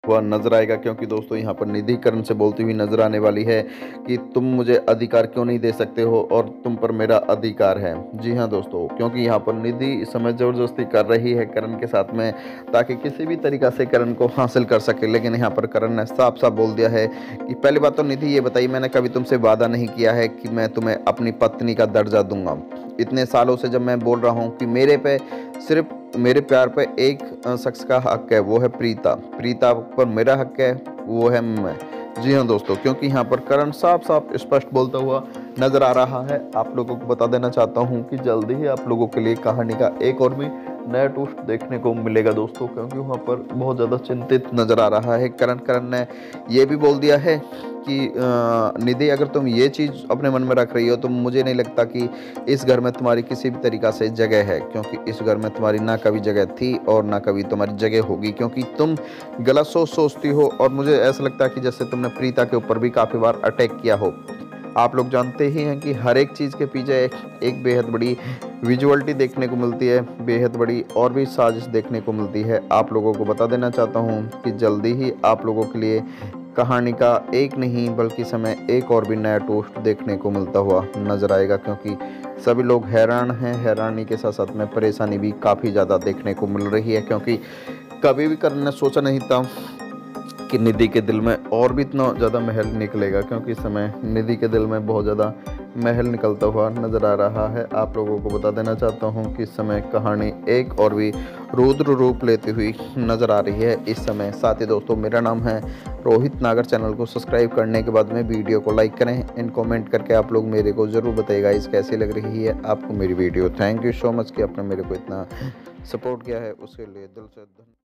हुआ नजर आएगा, क्योंकि दोस्तों यहाँ पर निधि करण से बोलती हुई नजर आने वाली है कि तुम मुझे अधिकार क्यों नहीं दे सकते हो और तुम पर मेरा अधिकार है। जी हाँ दोस्तों, क्योंकि यहाँ पर निधि इस समय ज़बरदस्ती कर रही है करण के साथ में, ताकि किसी भी तरीक़ा से करण को हासिल कर सके। लेकिन यहाँ पर करण ने साफ साफ बोल दिया है कि पहली बात तो निधि ये बताइए, मैंने कभी तुमसे वादा नहीं किया है कि मैं तुम्हें अपनी पत्नी का दर्जा दूंगा। इतने सालों से जब मैं बोल रहा हूँ कि मेरे पे सिर्फ मेरे प्यार पे एक शख्स का हक है, वो है प्रीता। प्रीता पर मेरा हक है, वो है मैं। जी हाँ दोस्तों, क्योंकि यहाँ पर करण साफ साफ स्पष्ट बोलता हुआ नजर आ रहा है। आप लोगों को बता देना चाहता हूँ कि जल्दी ही आप लोगों के लिए कहानी का एक और भी नया ट्विस्ट देखने को मिलेगा दोस्तों, क्योंकि वहाँ पर बहुत ज़्यादा चिंतित नजर आ रहा है करण। करण ने ये भी बोल दिया है कि निधि, अगर तुम ये चीज़ अपने मन में रख रही हो तो मुझे नहीं लगता कि इस घर में तुम्हारी किसी भी तरीक़ा से जगह है, क्योंकि इस घर में तुम्हारी ना कभी जगह थी और ना कभी तुम्हारी जगह होगी, क्योंकि तुम गलत सोचती हो। और मुझे ऐसा लगता है कि जैसे तुमने प्रीता के ऊपर भी काफ़ी बार अटैक किया हो। आप लोग जानते ही हैं कि हर एक चीज़ के पीछे एक बेहद बड़ी विजुअलिटी देखने को मिलती है, बेहद बड़ी और भी साजिश देखने को मिलती है। आप लोगों को बता देना चाहता हूँ कि जल्दी ही आप लोगों के लिए कहानी का एक नहीं बल्कि समय एक और भी नया ट्विस्ट देखने को मिलता हुआ नजर आएगा, क्योंकि सभी लोग हैरान हैं। हैरानी के साथ साथ में परेशानी भी काफ़ी ज़्यादा देखने को मिल रही है, क्योंकि कभी भी करण ने सोचा नहीं था कि निधि के दिल में और भी इतना ज़्यादा महल निकलेगा, क्योंकि इस समय निधि के दिल में बहुत ज़्यादा महल निकलता हुआ नज़र आ रहा है। आप लोगों को बता देना चाहता हूँ कि इस समय कहानी एक और भी रुद्र रूप लेती हुई नज़र आ रही है इस समय। साथ ही दोस्तों, मेरा नाम है रोहित नागर। चैनल को सब्सक्राइब करने के बाद में वीडियो को लाइक करें। इन कमेंट करके आप लोग मेरे को ज़रूर बताइएगा इस कैसी लग रही है आपको मेरी video. Thank you so much कि आपने मेरे को इतना सपोर्ट किया है, उसके लिए दिल से धन्यवाद।